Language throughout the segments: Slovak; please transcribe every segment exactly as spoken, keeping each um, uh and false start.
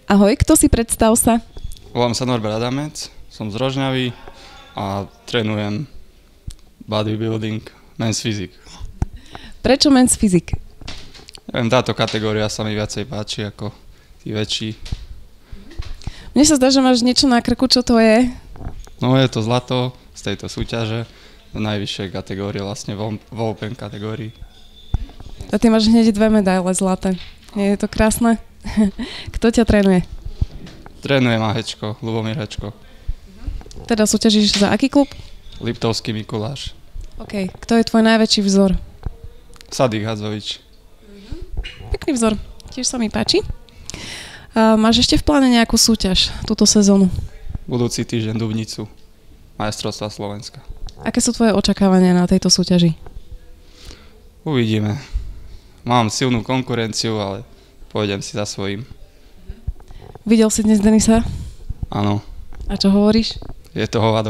Ahoj, kto si, predstav sa? Volám sa Norbert Adamec, som z Rožňavy a trénujem bodybuilding, men's physique. Prečo men's physique? Neviem, táto kategória sa mi viacej páči ako tí väčší. Mne sa zdá, že máš niečo na krku, čo to je? No je to zlato z tejto súťaže, do najvyššej kategórie, vlastne v open kategórii. A ty máš hneď dve medaile zlaté. Nie je to krásne? Kto ťa trénuje? Trénuje ma Hečko, Ľubomír Hečko. Teda súťažíš za aký klub? Liptovský Mikuláš. OK. Kto je tvoj najväčší vzor? Sadik Hadzovič. Pekný vzor. Tiež sa mi páči. A máš ešte v pláne nejakú súťaž túto sezónu? Budúci týždeň Dubnicu, majstrovstvá Slovenska. Aké sú tvoje očakávania na tejto súťaži? Uvidíme. Mám silnú konkurenciu, ale pôjdem si za svojím. Videl si dnes Denisa? Áno. A čo hovoríš? Je to hovado.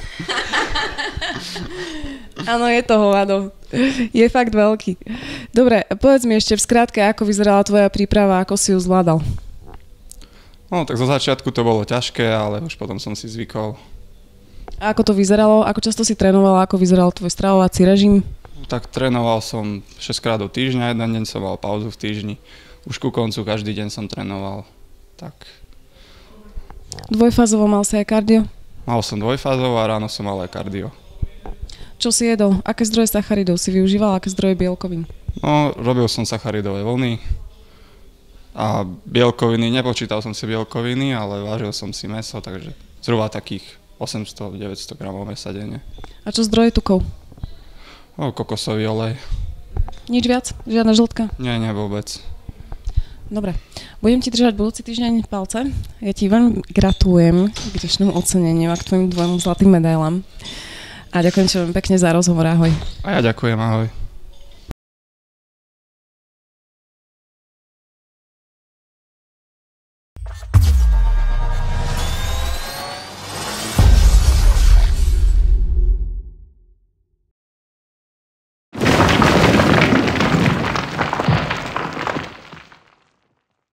Áno, je to hovado. Je fakt veľký. Dobre, povedz mi ešte v skratke, ako vyzerala tvoja príprava, ako si ju zvládal. No, tak zo začiatku to bolo ťažké, ale už potom som si zvykol. A ako to vyzeralo? Ako často si trénoval? Ako vyzeral tvoj stravovací režim? Tak trénoval som šesť krát do týždňa, jeden deň som mal pauzu v týždni. Už ku koncu každý deň som trénoval. Tak. Dvojfázovo mal si aj kardio? Mal som dvojfázovo a ráno som mal aj kardio. Čo si jedol? Aké zdroje sacharidov si využíval? Aké zdroje bielkovín? No, robil som sacharidové vlny a bielkoviny, nepočítal som si bielkoviny, ale vážil som si mäso, takže zhruba takých osemsto až deväťsto gramov mäsa denne. A čo zdroje tukov? O, kokosový olej. Nič viac? Žiadna žltka? Nie, nie vôbec. Dobre. Budem ti držať budúci týždeň palce. Ja ti veľmi gratulujem k dnešnému oceneniu a k tvojim dvojom zlatým medailám. A ďakujem ti veľmi pekne za rozhovor. Ahoj. A ja ďakujem, ahoj.